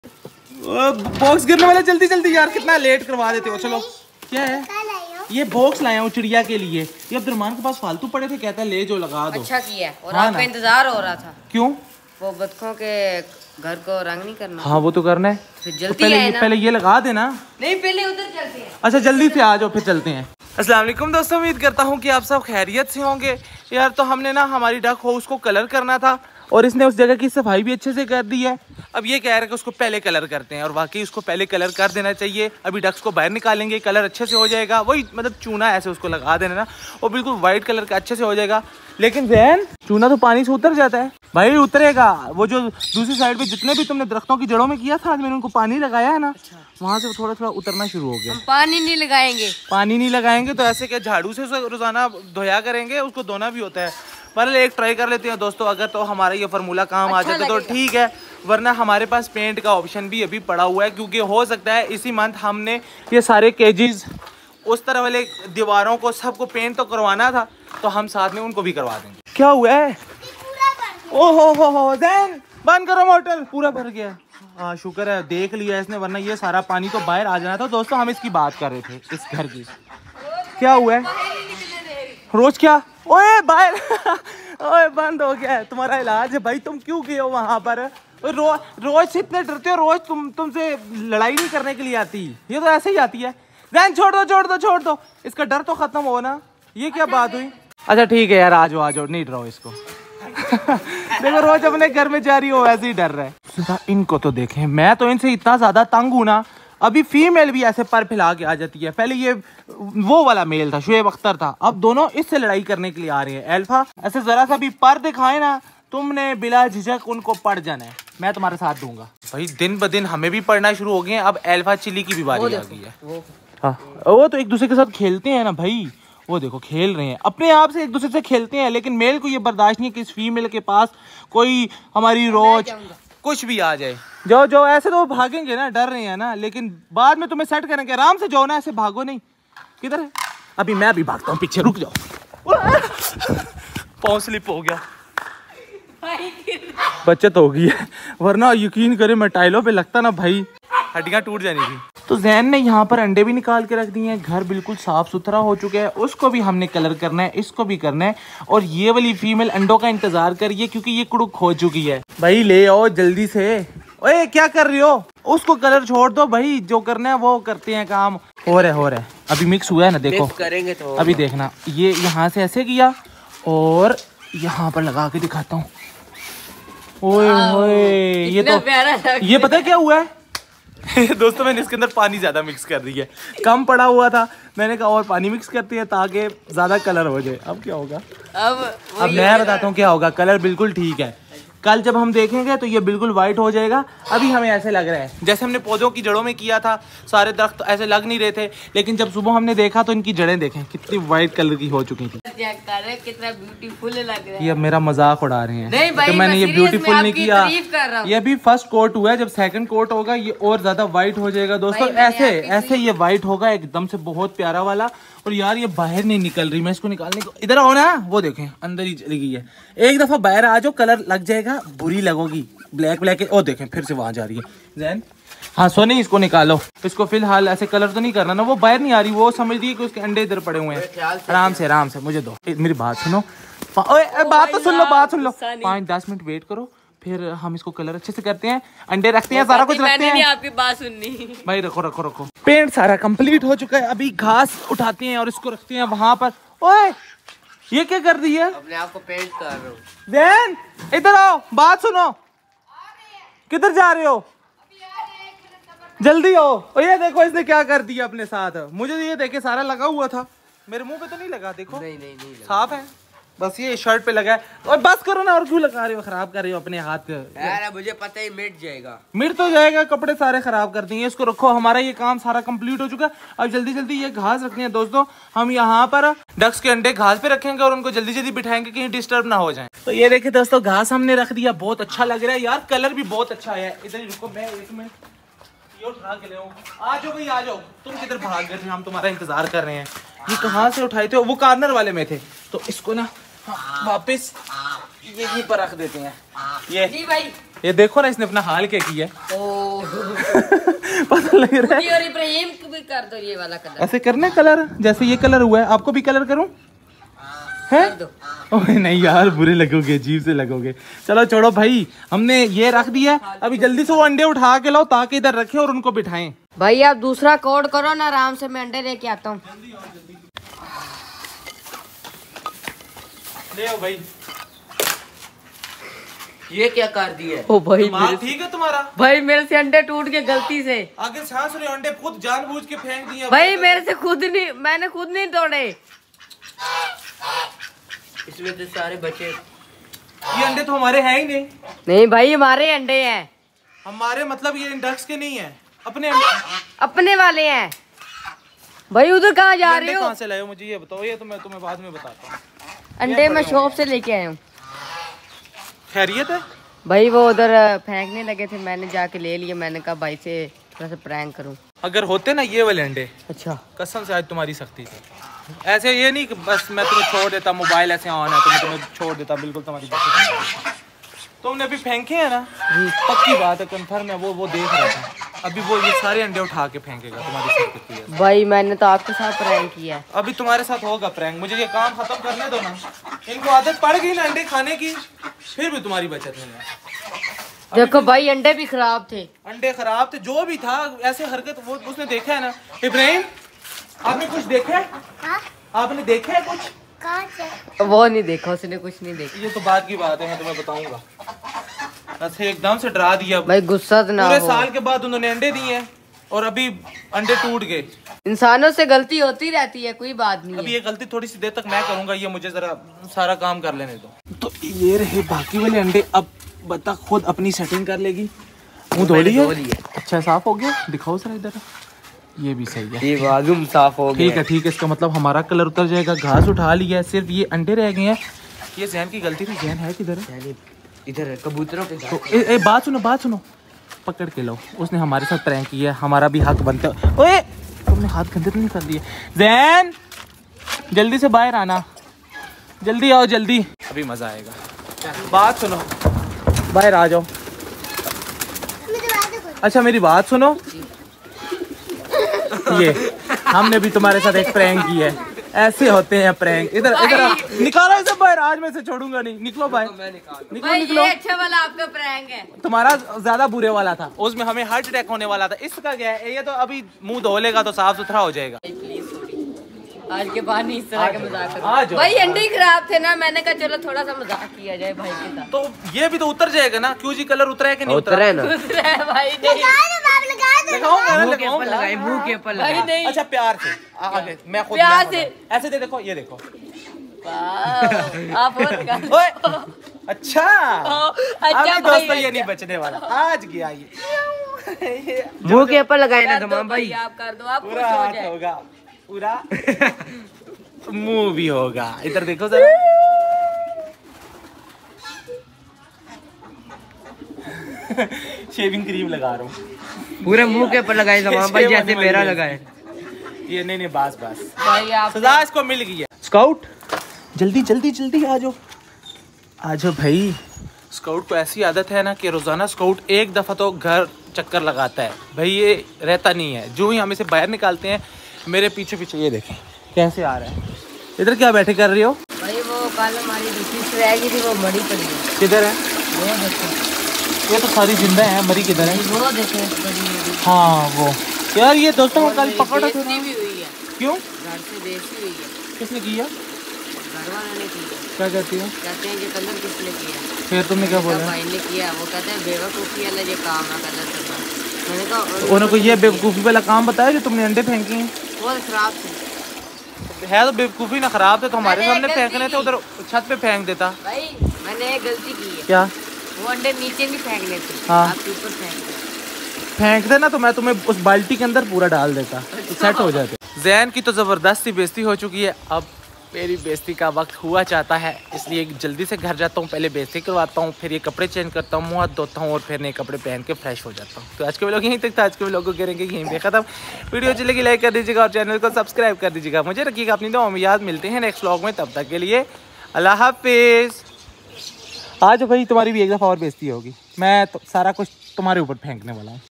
Box गिरने वाला, जल्दी जल्दी यार, कितना लेट करवा देते हो। चलो क्या है ये बॉक्स लाया हूँ चिड़िया के लिए। ये अब्दुर्रहमान के पास फालतू पड़े थे, कहता है ले जो लगा दो। अच्छा किया। और आपका इंतजार हो रहा था। क्यों? वो बतखों के घर को रंग नहीं करना। हाँ वो तो करना है, फिर जल्दी तो पहले ये लगा देना। नहीं पहले उधर चलते हैं। अच्छा जल्दी से आ जाओ फिर चलते हैं। अस्सलाम वालेकुम दोस्तों, उम्मीद करता हूँ कि आप सब खैरियत से होंगे। यार तो हमने ना हमारी डक हाउस को कलर करना था और इसने उस जगह की सफाई भी अच्छे से कर दी है। अब ये कह रहा है कि उसको पहले कलर करते हैं और वाकई उसको पहले कलर कर देना चाहिए। अभी डक्स को बाहर निकालेंगे, कलर अच्छे से हो जाएगा। वही मतलब चूना ऐसे उसको लगा देना ना, वो बिल्कुल वाइट कलर का अच्छे से हो जाएगा। लेकिन जैन चूना तो पानी से उतर जाता है भाई, उतरेगा। वो जो दूसरी साइड पे जितने भी तुमने दरख्तों की जड़ों में किया था, आज मैंने उनको पानी लगाया है ना, वहाँ से थोड़ा थोड़ा उतरना शुरू हो गया। हम पानी नहीं लगाएंगे। पानी नहीं लगाएंगे तो ऐसे क्या झाड़ू से रोजाना धोया करेंगे, उसको धोना भी होता है। पहले एक ट्राई कर लेते हैं दोस्तों, अगर तो हमारा ये फार्मूला काम आ जाता तो ठीक है, वरना हमारे पास पेंट का ऑप्शन भी अभी पड़ा हुआ है। क्योंकि हो सकता है इसी मंथ हमने ये सारे केजेस उस तरह वाले दीवारों को सबको पेंट तो करवाना था, तो हम साथ में उनको भी करवा देंगे। क्या हुआ है? ओहो हो दैन बंद करो मोटर, पूरा भर गया। हाँ शुक्र है देख लिया इसने, वरना ये सारा पानी तो बाहर आ जाना था। दोस्तों हम इसकी बात कर रहे थे, इस घर की। क्या हुआ है? रोज क्या? ओए बाहर ओए बंद हो गया है। तुम्हारा इलाज है भाई, तुम क्यों गए हो वहां पर? रोज से इतने डरते हो, रोज तुमसे लड़ाई नहीं करने के लिए आती, ये तो ऐसे ही आती है। जैन छोड़ दो, इसका डर तो खत्म हो ना। ये क्या बात हुई? अच्छा ठीक है यार, आ जाओ, नहीं डराओ इसको। देखो रोज अपने घर में जा रही हो, वैसे ही डर रहा है। इनको तो देखें, मैं तो इनसे इतना ज्यादा तंग हूं ना। अभी फीमेल भी ऐसे पर फैला के आ जाती है। पहले ये वो वाला मेल था, शुएब अख्तर था, अब दोनों इससे लड़ाई करने के लिए आ रहे हैं। अल्फा ऐसे जरा सा भी पर दिखाए ना, तुमने बिला झिझक उनको पड़ जाना है। मैं तुम्हारे साथ दूंगा भाई। दिन ब दिन हमें भी पढ़ना शुरू हो गए हैं। अब अल्फा चिली की भी बारी आ गई है। हाँ वो तो एक दूसरे के साथ खेलते हैं ना भाई, वो देखो खेल रहे हैं अपने आप से, एक दूसरे से खेलते हैं। लेकिन मेल को ये बर्दाश्त नहीं है कि इस फीमेल के पास कोई हमारी रोज कुछ भी आ जाए। जाओ ऐसे तो भागेंगे ना, डर रहे हैं ना, लेकिन बाद में तुम्हें सेट करेंगे। आराम से जाओ ना, ऐसे भागो नहीं। किधर है? अभी मैं भी भागता हूँ पीछे, रुक जाओ। पाँव स्लिप हो गया, बचत हो गई है, वरना यकीन करे मैं टाइलों पे लगता ना भाई, हड्डियां टूट जानी थी। तो जैन ने यहाँ पर अंडे भी निकाल के रख दिए हैं। घर बिल्कुल साफ सुथरा हो चुका है, उसको भी हमने कलर करना है, इसको भी करना है। और ये वाली फीमेल अंडों का इंतजार करिए, क्योंकि ये कुड़ुक हो चुकी है। भाई ले आओ जल्दी से। ओए क्या कर रही हो? उसको कलर छोड़ दो भाई, जो करना है वो करते हैं काम। हो रहा है अभी मिक्स हुआ है ना, देखो करेंगे तो अभी देखना। ये यहाँ से ऐसे किया और यहाँ पर लगा के दिखाता हूँ। ओए होए, ये तो ये पता है क्या हुआ है? दोस्तों मैंने इसके अंदर पानी ज्यादा मिक्स कर दिया है, कम पड़ा हुआ था। मैंने कहा और पानी मिक्स करते हैं ताकि ज्यादा कलर हो जाए। अब क्या होगा? अब मैं बताता हूँ क्या होगा। कलर बिल्कुल ठीक है, कल जब हम देखेंगे तो ये बिल्कुल वाइट हो जाएगा। अभी हमें ऐसे लग रहा है जैसे हमने पौधों की जड़ों में किया था, सारे दरख्त ऐसे लग नहीं रहे थे। लेकिन जब सुबह हमने देखा तो इनकी जड़ें देखें कितनी वाइट कलर की हो चुकी थी। कितना ब्यूटीफुल लग रहा है। ये मेरा मजाक उड़ा रहे हैं। नहीं भाई, तो मैंने ये ब्यूटीफुल नहीं किया, ये भी फर्स्ट कोट हुआ है। जब सेकंड कोट होगा ये और ज्यादा वाइट हो जाएगा दोस्तों। ऐसे ये वाइट होगा एकदम से, बहुत प्यारा वाला। और यार ये बाहर नहीं निकल रही, मैं इसको निकालने को, इधर आओ ना, वो देखें अंदर ही चली गई है। एक दफा बाहर आ जाओ, कलर लग जाएगा, बुरी लगोगी। ब्लैक ओ देखें फिर से वहां जा रही है जैन। हाँ सोनी इसको निकालो, इसको फिलहाल ऐसे कलर तो नहीं करना ना, वो बाहर नहीं आ रही, वो समझ रही है कि उसके अंडे इधर पड़े हुए हैं। आराम से मुझे दो, मेरी बात सुनो। बात तो सुन लो, 5-10 मिनट वेट करो, फिर हम इसको कलर अच्छे से करते हैं, अंडे रखते हैं, सारा कुछ रखते हैं। आपकी बात सुननी भाई, रखो। पेंट सारा कंप्लीट हो चुका है। अभी घास उठाते हैं और इसको रखते हैं वहां पर। ओए ये क्या कर रही है? अपने आप को पेंट कर रहा हूँ। जैन इधर आओ, बात सुनो। किधर जा रहे हो? जल्दी आओ। और ये देखो इसने क्या कर दिया अपने साथ। मुझे ये देखे सारा लगा हुआ था, मेरे मुंह पे तो नहीं लगा। देखो नहीं साफ है, बस ये शर्ट पे लगा है। और बस करो ना, और क्यों लगा रहे हो, खराब कर रहे हो अपने हाथ। यार मुझे पता ही मिट तो जाएगा, कपड़े सारे खराब कर दिए। इसको रखो, हमारा ये काम सारा कंप्लीट हो चुका है। अब जल्दी ये घास रखनी है दोस्तों। हम यहाँ पर डक्स के अंडे घास पे रखेंगे और उनको जल्दी बिठाएंगे, कहीं डिस्टर्ब ना हो जाए। तो ये देखिए दोस्तों, घास हमने रख दिया, बहुत अच्छा लग रहा है यार, कलर भी बहुत अच्छा है। इधर ही रुको, मैं एक मिनट ये उठा के ले आऊं। आ जाओ भाई, आ जाओ। तुम किधर भाग गए थे? हम तुम्हारा इंतजार कर रहे हैं। ये कहाँ से उठाए थे? वो कार्नर वाले में थे। तो इसको ना वापस यहीं पर रख देते हैं। ये देखो ना, इसने अपना हाल क्या किया है। पता लग रहा है। और इब्राहिम को भी कर दो ये वाला कलर। ऐसे करना कलर, जैसे ये कलर हुआ है आपको भी कलर करूं? है? ओए नहीं यार, बुरे लगोगे, अजीब से लगोगे। चलो छोड़ो भाई, हमने ये रख दिया। अभी जल्दी से वो अंडे उठा के लाओ ताकि इधर रखे और उनको बिठाएं। भाई आप दूसरा कोड करो ना, आराम से मैं अंडे लेके आता हूँ। ले आओ भाई। ये क्या कर दिया? ओ भाई ठीक है तुम्हारा? भाई मेरे से अंडे टूट गए गलती से। आगे सांस रहे अंडे खुद जानबूझ के फेंक दिए भाई मेरे से खुद नहीं, मैंने खुद नहीं तोड़े। इसमें तो सारे बचे। ये अंडे तो हमारे हैं ही नहीं। नहीं भाई हमारे अंडे हैं। हमारे मतलब ये इंडक्स के नहीं है, अपने वाले हैं। भाई उधर कहाँ जा रहे हो? कहाँ से लाए हो मुझे ये बताओ, ये तो मैं तुम्हें बाद में बताता हूँ। अंडे मैं शॉप से लेके आया हूँ। खैरियत है? भाई वो उधर फेंकने लगे थे, मैंने जाके ले लिए। मैंने कहा भाई से थोड़ा सा प्रैंक करूँ। अगर होते ना ये वाले अंडे, अच्छा कसम से आज तुम्हारी सख्ती थी। ऐसे ये नहीं कि बस मैं तुम्हें छोड़ देता, मोबाइल ऐसे ऑन है तो मैं तुम्हें छोड़ देता, बिल्कुल तुम्हारी बात। तुमने अभी फेंके है ना, पक्की बात है, कंफर्म है, वो देख रहा था। अभी वो ये सारे अंडे उठा के फेंकेगा तुम्हारी सख्ती है। भाई मैंने तो आपके साथ प्रैंक किया है। अभी तुम्हारे साथ होगा प्रैंक, मुझे ये काम खत्म करने दो ना। इनको आदत पड़ गई ना अंडे खाने की, फिर भी तुम्हारी बचत नहीं। देखो भाई अंडे भी खराब थे। अंडे खराब थे, जो भी था ऐसे हरकत वो उसने देखा है ना। इब्राहिम आपने कुछ देखा है? आपने देखा है कुछ? वो नहीं देखा, उसने कुछ नहीं देखा। ये तो बात की बात है, मैं तुम्हें बताऊंगा। ऐसे एकदम से डरा दिया भाई, गुस्सा ना हो। पूरे साल के बाद उन्होंने अंडे दिए हैं और अभी अंडे टूट गए। इंसानों से गलती होती रहती है, कोई बात नहीं। अभी ये गलती थोड़ी सी देर तक मैं करूंगा, ये मुझे जरा सारा काम कर लेने दो। तो ये रहे बाकी वाले अंडे। अब बता खुद अपनी सेटिंग कर लेगी। मुंह धो लिया? अच्छा साफ हो गया, दिखाओ सर इधर। ये भी सही है, ये बाजूम साफ हो गया। ठीक है ठीक है, इसका मतलब हमारा कलर उतर जाएगा। घास उठा लिया है, सिर्फ ये अंडे रह गए हैं। ये जैन की गलती थी। जैन है किधर है? इधर है कबूतरों के। तो बात सुनो, पकड़ के लो। उसने हमारे साथ प्रैंक किया, हमारा भी हक बनता है। ओए तुमने हाथ गंदे तो नहीं कर दिए? जैन जल्दी से बाहर आना, जल्दी आओ जल्दी, अभी मजा आएगा। बात सुनो, बाहर आ जाओ। अच्छा मेरी बात सुनो, ये हमने भी तुम्हारे साथ एक प्रैंक किया है। ऐसे होते हैं प्रैंक। इधर निकालो इसे बाहर, आज मैं इसे छोड़ूंगा नहीं। निकलो बाहर, निकलो। ये अच्छा वाला आपका प्रैंक है, तुम्हारा ज्यादा बुरे वाला था, उसमें हमें हार्ट अटैक होने वाला था। इसका क्या है, ये तो अभी मुंह धो लेगा तो साफ सुथरा हो जाएगा। आज के बाद नहीं इस तरह का मजाक। भाई अंडे खराब थे ना, मैंने कहा चलो थोड़ा सा मजाक किया जाए भाई के साथ। तो ये भी तो उतर जाएगा ना। क्यों जी, कलर उतरा है कि नहीं उतरा है? उतरा है भाई। मुंह के ऊपर भाई नहीं। अच्छा प्यार से आगे, मैं खुद प्यार से ऐसे दे, देखो ये देखो। आप अच्छा अच्छा दोस्तों, ये नहीं बचने वाला आज गया ये। मुंह के ऊपर लगाए ना तमाम भाई। आप कर दो, आप पूरा हाथ होगा, पूरा मुंह भी होगा। इधर देखो जरा। शेविंग क्रीम लगा रहा हूँ, पूरे मुंह के ऊपर लगाए तमाम भाई, जैसे मेरा लगाए। ये नहीं बस भाई आप सजा इसको मिल गई है। स्काउट जल्दी जल्दी जल्दी आ जाओ भाई। स्काउट को ऐसी आदत है ना कि रोजाना स्काउट एक दफा तो घर चक्कर लगाता है भाई, ये रहता नहीं है। जो ही हम इसे बाहर निकालते हैं, मेरे पीछे पीछे ये देखें कैसे आ रहा है। इधर क्या बैठे कर रही हो? भाई वो कल हमारी दूसरी रह गई थी, वो मरी पड़ी है। किधर है? वो देखो, ये तो सारी जिंदा है, मरी किधर है? वो देखो। हाँ वो यार, ये दोस्तों कल पकड़ा था। क्यों? घर से बेची हुई है। किसने किया? घर वालों ने किया। क्या कहती है? कहते हैं ये कलर किसने किया? फिर तुमने क्या बोला? भाई ने किया। वो कहते हैं बेवकूफ़ी वाला ये काम है कलर करना। मैंने कहा उन्होंने कोई ये बेवकूफ़ी वाला काम बताया जो तुमने अंडे फेंके हैं? वो खराब थे। है तो बेवकूफ़ी ना, खराब थे तो हमारे सामने फेंकने थे, उधर छत पे फेंक देता। भाई मैंने एक गलती की है। क्या? वो अंडे नीचे नहीं फेंकने थे, हाँ। आपके ऊपर फेंक देना तो मैं तुम्हें उस बाल्टी के अंदर पूरा डाल देता, तो सेट हो जाते। जैन की तो ज़बरदस्ती बेइज्जती हो चुकी है, अब मेरी बेइज्जती का वक्त हुआ चाहता है, इसलिए जल्दी से घर जाता हूँ, पहले बेइज्जती करवाता हूँ, फिर ये कपड़े चेंज करता हूँ, मुँह हाथ धोता हूँ और फिर नए कपड़े पहन के फ्रेश हो जाता हूँ। तो आज के व्लॉग यहीं तक था। आज के व्लॉग को करेंगे यहीं पे खत्म। वीडियो अच्छी लगी लाइक कर दीजिएगा और चैनल को सब्सक्राइब कर दीजिएगा। मुझे रखिएगा अपनी दुआओं में याद। मिलते हैं नेक्स्ट व्लॉग में, तब तक के लिए अल्लाह हाफिज़। आज भाई तुम्हारी भी एक दफ़ा और बेइज्जती होगी, मैं तो सारा कुछ तुम्हारे ऊपर फेंकने वाला हूँ।